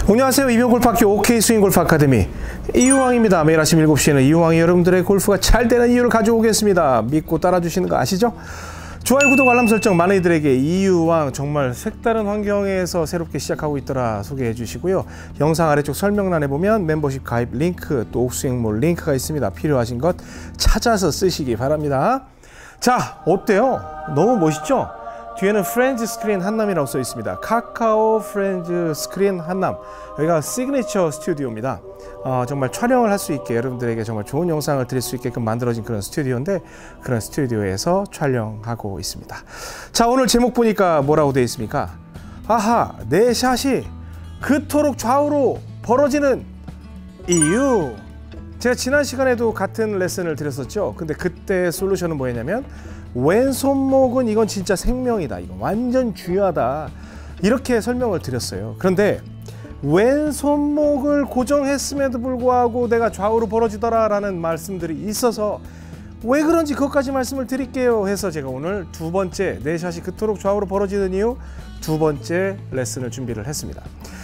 안녕하세요. 이병골프학교 OK 스윙골프 아카데미 이유왕입니다. 매일 아침 7시에는 이유왕이 여러분들의 골프가 잘 되는 이유를 가져오겠습니다. 믿고 따라주시는 거 아시죠? 좋아요, 구독, 알람 설정 많은 이들에게 이유왕 정말 색다른 환경에서 새롭게 시작하고 있더라 소개해 주시고요. 영상 아래쪽 설명란에 보면 멤버십 가입 링크 또 옥스윙몰 링크가 있습니다. 필요하신 것 찾아서 쓰시기 바랍니다. 자, 어때요? 너무 멋있죠? 뒤에는 프렌즈 스크린 한남이라고 써 있습니다. 카카오 프렌즈 스크린 한남. 여기가 시그니처 스튜디오입니다. 정말 촬영을 할 수 있게 여러분들에게 정말 좋은 영상을 드릴 수 있게끔 만들어진 그런 스튜디오인데 그런 스튜디오에서 촬영하고 있습니다. 자, 오늘 제목 보니까 뭐라고 되어 있습니까? 아하, 내 샷이 그토록 좌우로 벌어지는 이유. 제가 지난 시간에도 같은 레슨을 드렸었죠. 근데 그때 솔루션은 뭐였냐면 왼손목은 이건 진짜 생명이다. 이거 완전 중요하다. 이렇게 설명을 드렸어요. 그런데 왼손목을 고정했음에도 불구하고 내가 좌우로 벌어지더라 라는 말씀들이 있어서 왜 그런지 그것까지 말씀을 드릴게요 해서 제가 오늘 두 번째 내 샷이 그토록 좌우로 벌어지는 이유 두 번째 레슨을 준비를 했습니다.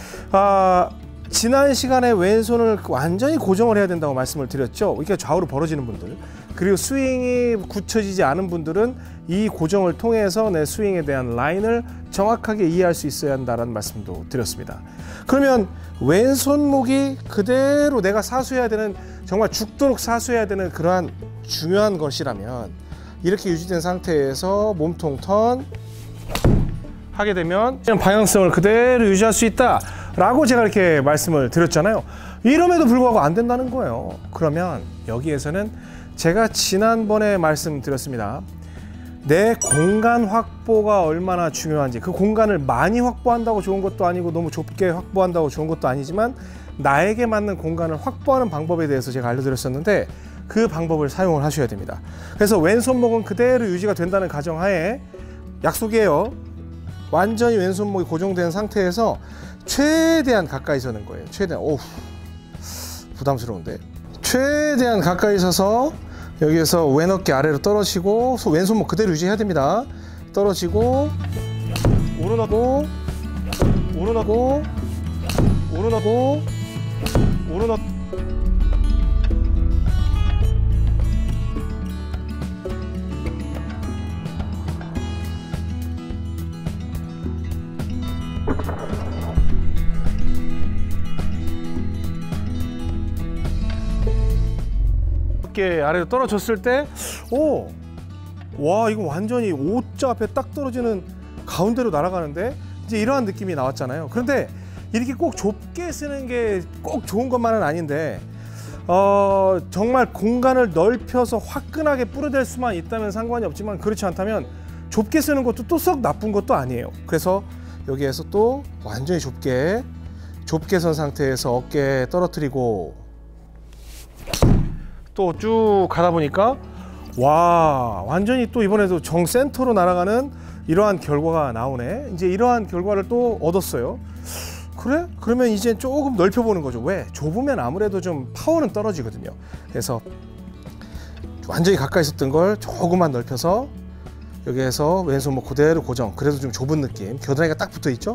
지난 시간에 왼손을 완전히 고정을 해야 된다고 말씀을 드렸죠. 이렇게 좌우로 벌어지는 분들 그리고 스윙이 굳혀지지 않은 분들은 이 고정을 통해서 내 스윙에 대한 라인을 정확하게 이해할 수 있어야 한다는 말씀도 드렸습니다. 그러면 왼손목이 그대로 내가 사수해야 되는 정말 죽도록 사수해야 되는 그러한 중요한 것이라면 이렇게 유지된 상태에서 몸통 턴 하게 되면 방향성을 그대로 유지할 수 있다 라고 제가 이렇게 말씀을 드렸잖아요. 이럼에도 불구하고 안 된다는 거예요. 그러면 여기에서는 제가 지난번에 말씀드렸습니다. 내 공간 확보가 얼마나 중요한지, 그 공간을 많이 확보한다고 좋은 것도 아니고 너무 좁게 확보한다고 좋은 것도 아니지만 나에게 맞는 공간을 확보하는 방법에 대해서 제가 알려드렸었는데 그 방법을 사용을 하셔야 됩니다. 그래서 왼손목은 그대로 유지가 된다는 가정하에 약속이에요. 완전히 왼손목이 고정된 상태에서 최대한 가까이 서는 거예요. 최대한. 오우, 부담스러운데. 최대한 가까이 서서 여기에서 왼 어깨 아래로 떨어지고 왼손목 그대로 유지해야 됩니다. 떨어지고 오른하고 오른하고 오른하고 오른하고 어깨 아래로 떨어졌을 때 와 이거 완전히 O자 앞에 딱 떨어지는 가운데로 날아가는데 이제 이러한 느낌이 나왔잖아요. 그런데 이렇게 꼭 좁게 쓰는 게 꼭 좋은 것만은 아닌데 정말 공간을 넓혀서 화끈하게 뿌려댈 수만 있다면 상관이 없지만 그렇지 않다면 좁게 쓰는 것도 또 썩 나쁜 것도 아니에요. 그래서 여기에서 또 완전히 좁게 선 상태에서 어깨 떨어뜨리고 또 쭉 가다 보니까 와 완전히 또 이번에도 정센터로 날아가는 이러한 결과가 나오네. 이제 이러한 결과를 또 얻었어요. 그래? 그러면 이제 조금 넓혀보는 거죠. 왜? 좁으면 아무래도 좀 파워는 떨어지거든요. 그래서 완전히 가까이 있었던 걸 조금만 넓혀서 여기에서 왼손목 그대로 고정. 그래도 좀 좁은 느낌. 겨드랑이가 딱 붙어있죠?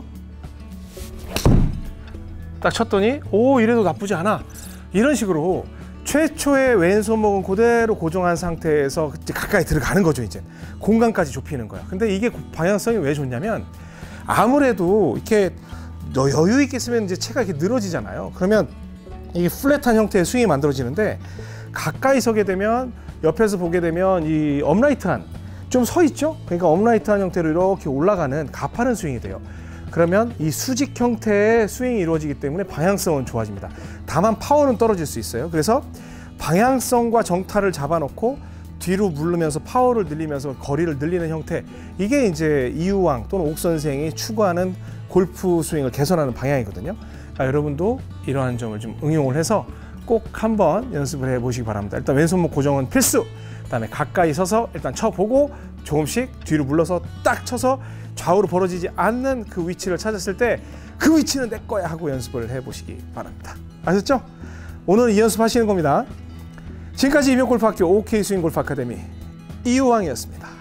딱 쳤더니 오 이래도 나쁘지 않아. 이런 식으로 최초의 왼손목은 그대로 고정한 상태에서 가까이 들어가는 거죠. 이제 공간까지 좁히는 거야. 근데 이게 방향성이 왜 좋냐면 아무래도 이렇게 여유 있게 쓰면 이제 채가 이렇게 늘어지잖아요. 그러면 이게 플랫한 형태의 스윙이 만들어지는데 가까이 서게 되면 옆에서 보게 되면 이 업라이트한 좀 서 있죠. 그러니까 업라이트한 형태로 이렇게 올라가는 가파른 스윙이 돼요. 그러면 이 수직 형태의 스윙이 이루어지기 때문에 방향성은 좋아집니다. 다만 파워는 떨어질 수 있어요. 그래서 방향성과 정타를 잡아놓고 뒤로 물르면서 파워를 늘리면서 거리를 늘리는 형태, 이게 이제 이유왕 또는 옥 선생이 추구하는 골프 스윙을 개선하는 방향이거든요. 여러분도 이러한 점을 좀 응용을 해서 꼭 한번 연습을 해보시기 바랍니다. 일단 왼손목 고정은 필수! 그다음에 가까이 서서 일단 쳐보고 조금씩 뒤로 물러서 딱 쳐서 좌우로 벌어지지 않는 그 위치를 찾았을 때 그 위치는 내 거야 하고 연습을 해보시기 바랍니다. 아셨죠? 오늘 이 연습하시는 겁니다. 지금까지 이병골프학교 OK 스윙골프 아카데미 이유왕이었습니다.